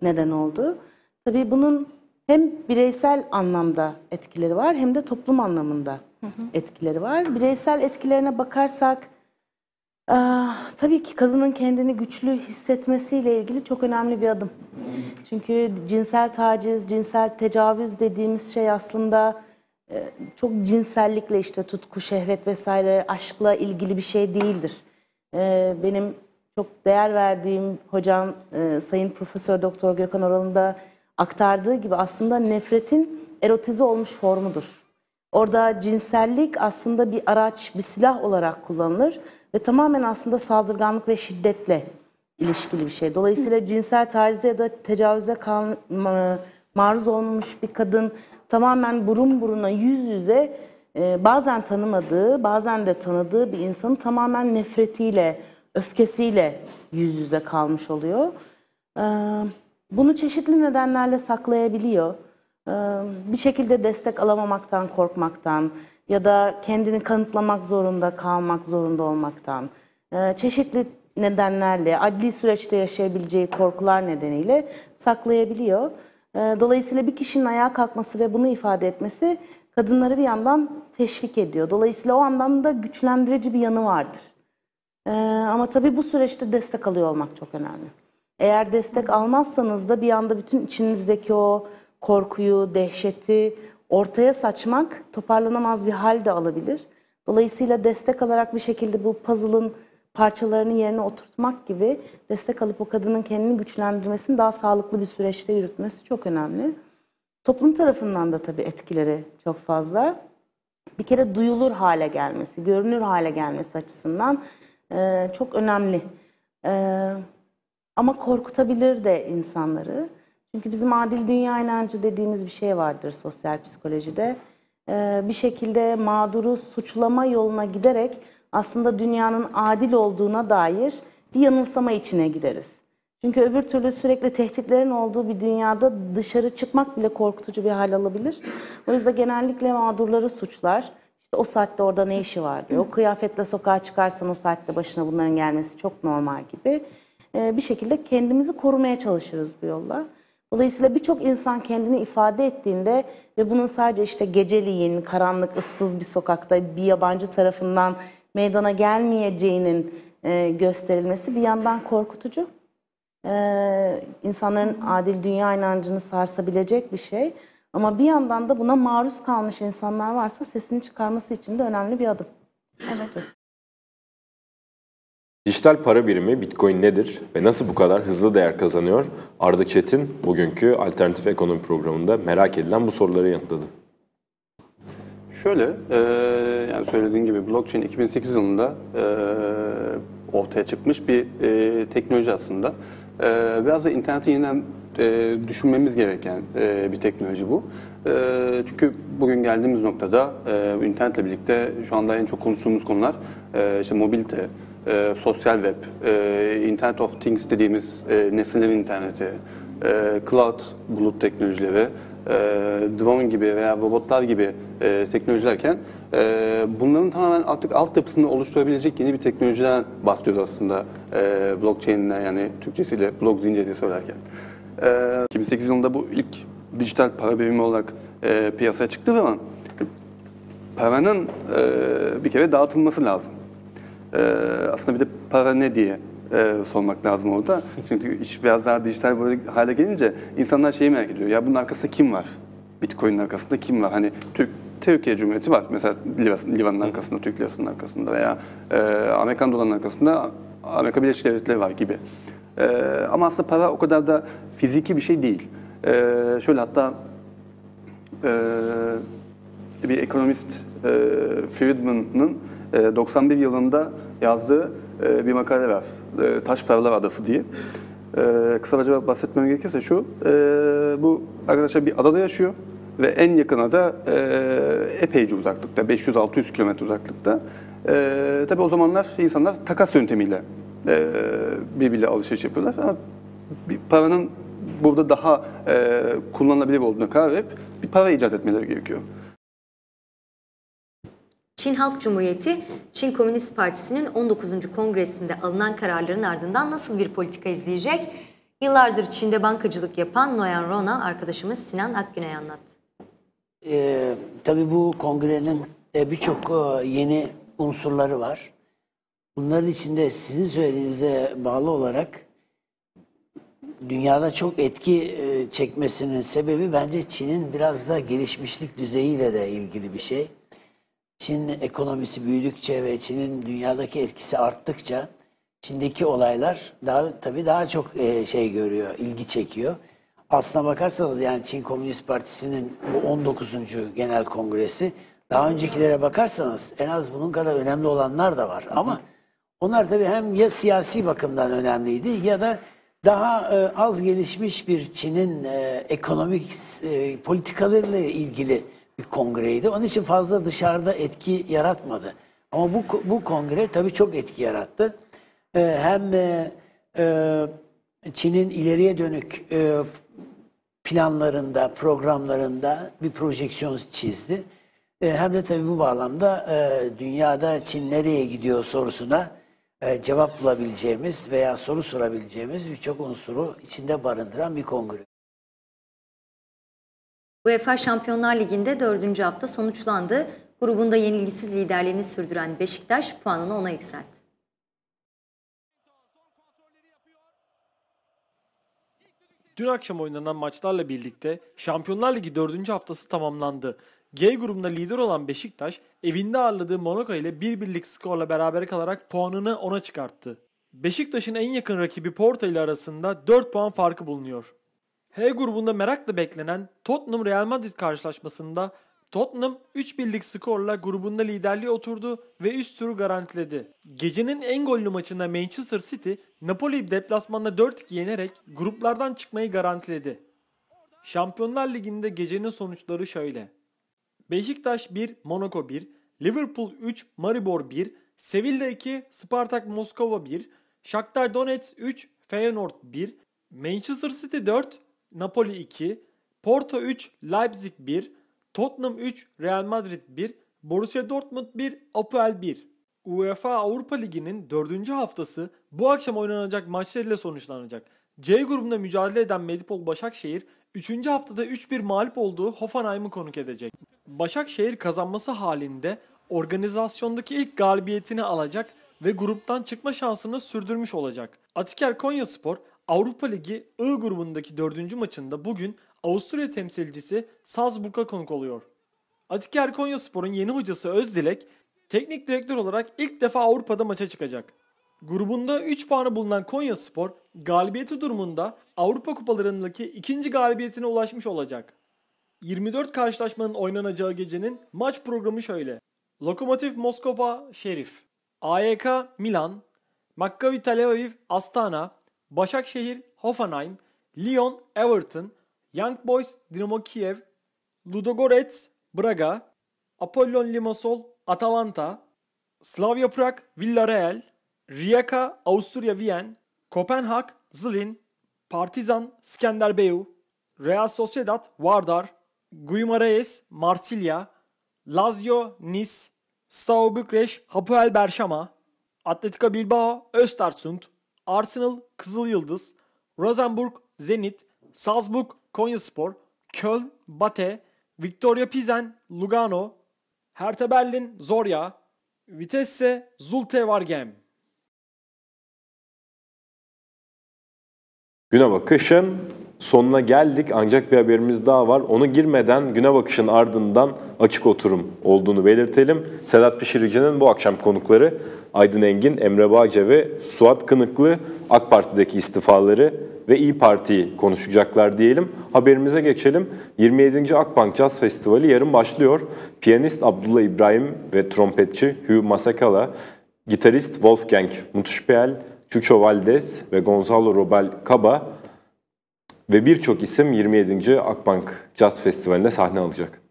neden oldu. Tabii bunun hem bireysel anlamda etkileri var hem de toplum anlamında etkileri var. Bireysel etkilerine bakarsak tabii ki kadının kendini güçlü hissetmesiyle ilgili çok önemli bir adım. Çünkü cinsel taciz, cinsel tecavüz dediğimiz şey aslında çok cinsellikle işte tutku, şehvet vesaire aşkla ilgili bir şey değildir. Benim çok değer verdiğim hocam Sayın Profesör Doktor Gökhan Oral'ın da aktardığı gibi aslında nefretin erotize olmuş formudur. Orada cinsellik aslında bir araç, bir silah olarak kullanılır ve tamamen aslında saldırganlık ve şiddetle ilişkili bir şey. Dolayısıyla cinsel tacize ya da tecavüze maruz olmuş bir kadın tamamen burun buruna, yüz yüze bazen tanımadığı, bazen de tanıdığı bir insanın tamamen nefretiyle, öfkesiyle yüz yüze kalmış oluyor. Bunu çeşitli nedenlerle saklayabiliyor. Bir şekilde destek alamamaktan, korkmaktan ya da kendini kanıtlamak zorunda kalmak zorunda olmaktan, çeşitli nedenlerle, adli süreçte yaşayabileceği korkular nedeniyle saklayabiliyor. Dolayısıyla bir kişinin ayağa kalkması ve bunu ifade etmesi kadınları bir yandan teşvik ediyor. Dolayısıyla o anlamda güçlendirici bir yanı vardır. Ama tabii bu süreçte destek alıyor olmak çok önemli. Eğer destek almazsanız da bir anda bütün içinizdeki o korkuyu, dehşeti ortaya saçmak toparlanamaz bir hal de alabilir. Dolayısıyla destek alarak bir şekilde bu puzzle'ın parçalarını yerine oturtmak gibi destek alıp o kadının kendini güçlendirmesini daha sağlıklı bir süreçte yürütmesi çok önemli. Toplum tarafından da tabii etkileri çok fazla. Bir kere duyulur hale gelmesi, görünür hale gelmesi açısından çok önemli. Ama korkutabilir de insanları. Çünkü bizim adil dünya inancı dediğimiz bir şey vardır sosyal psikolojide. Bir şekilde mağduru suçlama yoluna giderek aslında dünyanın adil olduğuna dair bir yanılsama içine gireriz. Çünkü öbür türlü sürekli tehditlerin olduğu bir dünyada dışarı çıkmak bile korkutucu bir hal alabilir. O yüzden genellikle mağdurları suçlar. İşte o saatte orada ne işi var diyor. O kıyafetle sokağa çıkarsan o saatte başına bunların gelmesi çok normal gibi. Bir şekilde kendimizi korumaya çalışırız bu yolla. Dolayısıyla birçok insan kendini ifade ettiğinde ve bunun sadece işte geceliğin, karanlık, ıssız bir sokakta bir yabancı tarafından meydana gelmeyeceğinin gösterilmesi bir yandan korkutucu. İnsanların adil dünya inancını sarsabilecek bir şey. Ama bir yandan da buna maruz kalmış insanlar varsa sesini çıkarması için de önemli bir adım. Evet. Dijital para birimi Bitcoin nedir ve nasıl bu kadar hızlı değer kazanıyor? Arda Çetin bugünkü Alternatif Ekonomi programında merak edilen bu soruları yanıtladı. Şöyle, yani söylediğin gibi blockchain 2008 yılında ortaya çıkmış bir teknoloji aslında. Biraz da interneti yeniden düşünmemiz gereken bir teknoloji bu. Çünkü bugün geldiğimiz noktada internetle birlikte şu anda en çok konuştuğumuz konular işte mobilite, sosyal web, Internet of Things dediğimiz nesnelerin interneti, cloud bulut teknolojileri, drone gibi veya robotlar gibi teknolojilerken bunların tamamen artık altyapısını oluşturabilecek yeni bir teknolojiden bahsediyoruz aslında blockchain'le, yani Türkçesiyle blok zinciri diye söylerken. 2008 yılında bu ilk dijital para birimi olarak piyasaya çıktığı zaman paranın bir kere dağıtılması lazım. Aslında bir de para ne diye sormak lazım orada. Çünkü iş biraz daha dijital böyle hale gelince insanlar şeyi merak ediyor. Ya bunun arkasında kim var? Bitcoin'in arkasında kim var? Hani Türkiye Cumhuriyeti var. Mesela Livan'ın arkasında, Türk Lirası'nın arkasında veya Amerikan dolarının arkasında Amerika Birleşik Devletleri var gibi. Ama aslında para o kadar da fiziki bir şey değil. Şöyle hatta bir ekonomist Friedman'ın 91 yılında yazdığı bir makale var. Taş Paralar Adası diye. Kısaca bahsetmem gerekirse şu, bu arkadaşlar bir adada yaşıyor ve en yakın ada epeyce uzaklıkta, 500-600 kilometre uzaklıkta. Tabii o zamanlar insanlar takas yöntemiyle birbiriyle alışveriş yapıyorlar ama paranın burada daha kullanılabilir olduğuna karar verip bir para icat etmeleri gerekiyor. Çin Halk Cumhuriyeti, Çin Komünist Partisi'nin 19. Kongresinde alınan kararların ardından nasıl bir politika izleyecek? Yıllardır Çin'de bankacılık yapan Noyan Rona arkadaşımız Sinan Akgüney anlattı. Tabii bu kongrenin birçok yeni unsurları var. Bunların içinde sizin söylediğinize bağlı olarak dünyada çok etki çekmesinin sebebi bence Çin'in biraz da gelişmişlik düzeyiyle de ilgili bir şey. Çin ekonomisi büyüdükçe ve Çin'in dünyadaki etkisi arttıkça Çin'deki olaylar tabii daha çok görüyor, ilgi çekiyor. Aslına bakarsanız yani Çin Komünist Partisi'nin bu 19. Genel Kongresi, daha öncekilere bakarsanız en az bunun kadar önemli olanlar da var. Ama onlar tabii hem ya siyasi bakımdan önemliydi ya da daha az gelişmiş bir Çin'in ekonomik politikalarıyla ilgili bir kongreydi. Onun için fazla dışarıda etki yaratmadı. Ama bu kongre tabii çok etki yarattı. Hem Çin'in ileriye dönük planlarında, programlarında bir projeksiyon çizdi. Hem de tabii bu bağlamda dünyada Çin nereye gidiyor sorusuna cevap bulabileceğimiz veya soru sorabileceğimiz birçok unsuru içinde barındıran bir kongre. UEFA Şampiyonlar Ligi'nde 4. hafta sonuçlandı. Grubunda yenilgisiz liderliğini sürdüren Beşiktaş puanını 10'a yükseltti. Dün akşam oynanan maçlarla birlikte Şampiyonlar Ligi 4. haftası tamamlandı. G grubunda lider olan Beşiktaş, evinde ağırladığı Monaco ile 1-1'lik skorla berabere kalarak puanını 10'a çıkarttı. Beşiktaş'ın en yakın rakibi Porto ile arasında 4 puan farkı bulunuyor. H grubunda merakla beklenen Tottenham-Real Madrid karşılaşmasında Tottenham 3-1'lik skorla grubunda liderliğe oturdu ve üst turu garantiledi. Gecenin en gollü maçında Manchester City, Napoli'yi deplasmanda 4-2 yenerek gruplardan çıkmayı garantiledi. Şampiyonlar Ligi'nde gecenin sonuçları şöyle: Beşiktaş 1, Monaco 1, Liverpool 3, Maribor 1, Sevilla 2, Spartak Moskova 1, Shakhtar Donetsk 3, Feyenoord 1, Manchester City 4, Napoli 2, Porto 3, Leipzig 1, Tottenham 3, Real Madrid 1, Borussia Dortmund 1, APOEL 1. UEFA Avrupa Ligi'nin 4. haftası bu akşam oynanacak maçlarıyla sonuçlanacak. C grubunda mücadele eden Medipol Başakşehir, 3. haftada 3-1 mağlup olduğu Hoffenheim'ı konuk edecek. Başakşehir kazanması halinde organizasyondaki ilk galibiyetini alacak ve gruptan çıkma şansını sürdürmüş olacak. Atiker Konyaspor, Avrupa Ligi I grubundaki 4. maçında bugün Avusturya temsilcisi Salzburg'a konuk oluyor. Atiker Konyaspor'un yeni hocası Özdilek, teknik direktör olarak ilk defa Avrupa'da maça çıkacak. Grubunda 3 puanı bulunan Konyaspor, galibiyeti durumunda Avrupa kupalarındaki 2. galibiyetine ulaşmış olacak. 24 karşılaşmanın oynanacağı gecenin maç programı şöyle: Lokomotiv Moskova Şerif, AYK Milan, Maccabi Tel Aviv Astana, Başakşehir Hoffenheim, Lyon Everton, Young Boys Dinamo Kiev, Ludogorets Braga, Apollon Limassol Atalanta, Slavia Prag Villarreal, Rijeka Avusturya Viyen, Kopenhag Zlin, Partizan Skenderbeu, Real Sociedad Vardar, Guimarães Marsilya, Lazio Nice, Steaua Bükreş Hapoel Berşama, Atletico Bilbao Östersund, Arsenal Kızıl Yıldız, Rosenborg Zenit, Salzburg Konyaspor, Köln Bate, Victoria Pilsen Lugano, Hertha Berlin Zorya, Vitesse Zulte Waregem. Güne Bakış'ın sonuna geldik ancak bir haberimiz daha var. Onu girmeden Güne Bakış'ın ardından açık oturum olduğunu belirtelim. Sedat Pişirici'nin bu akşam konukları Aydın Engin, Emre Bağca ve Suat Kınıklı AK Parti'deki istifaları ve İYİ Parti'yi konuşacaklar diyelim. Haberimize geçelim. 27. Akbank Jazz Festivali yarın başlıyor. Piyanist Abdullah İbrahim ve trompetçi Hugh Masekela, gitarist Wolfgang Mutschpeel, Chucho Valdez ve Gonzalo Robel Caba ve birçok isim 27. Akbank Jazz Festivali'nde sahne alacak.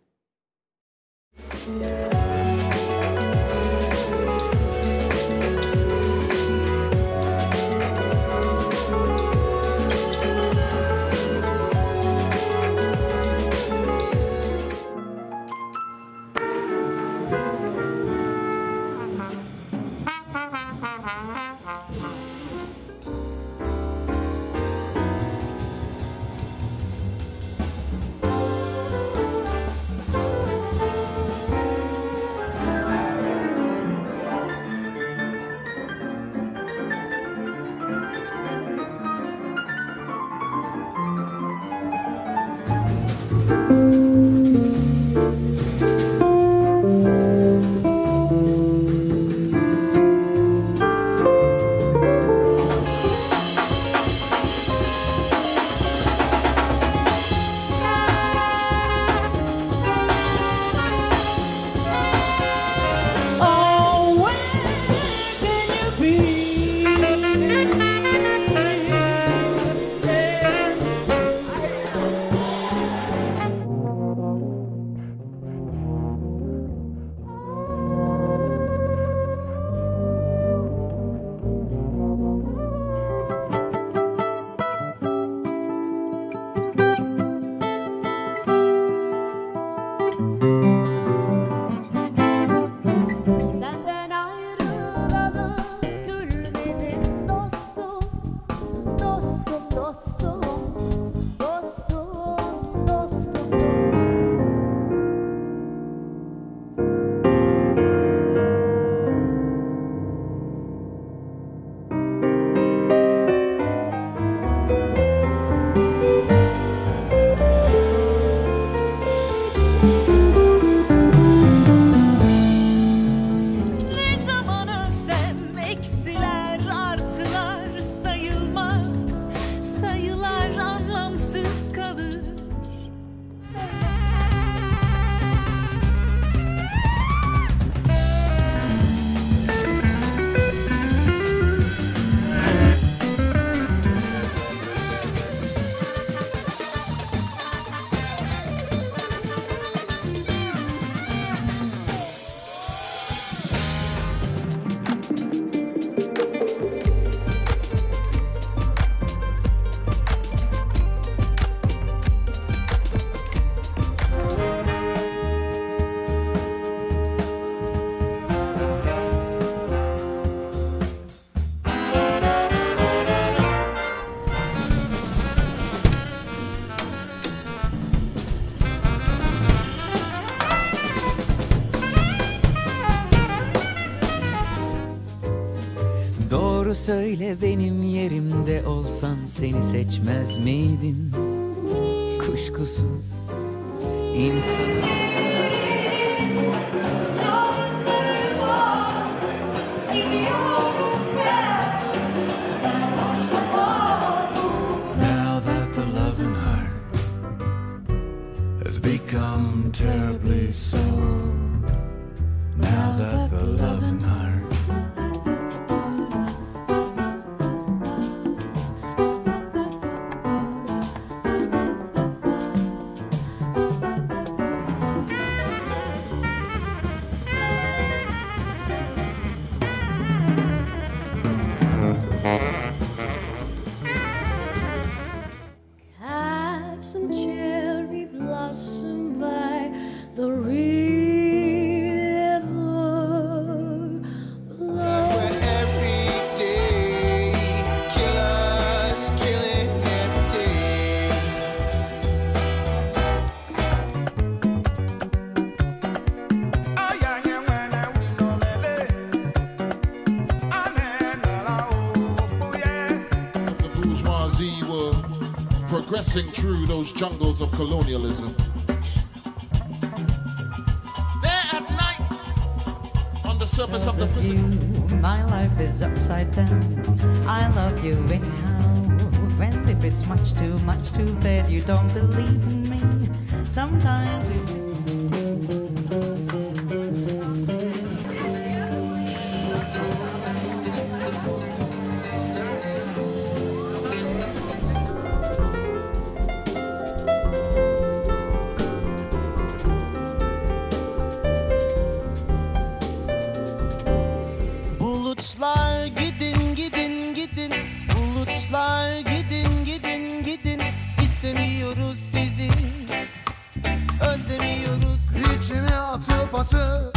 Doğru söyle, benim yerimde olsan seni seçmez miydin? Kuşkusuz insan. Now that the loving heart has become terribly so. Now that the loving heart Catch some cherry blossom by the river. Where every day killers killing every day. The bourgeoisie were progressing through those jungles of colonialism. There at night, on the surface of the physical. My life is upside down. I love you anyhow. And if it's much too bad you don't believe in me. Sometimes you Bulutlar gidin gidin gidin. Bulutlar gidin gidin gidin. İstemiyoruz sizi. Özlemiyoruz. İçine atıp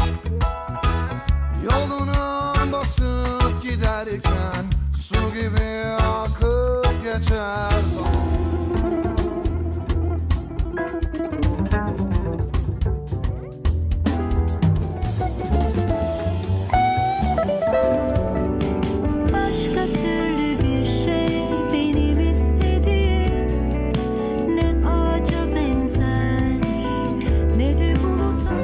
yolunu basıp giderken su gibi akıp geçer zaman. Başka türlü bir şey benim istediğim. Ne ağaca benzer ne de buluta.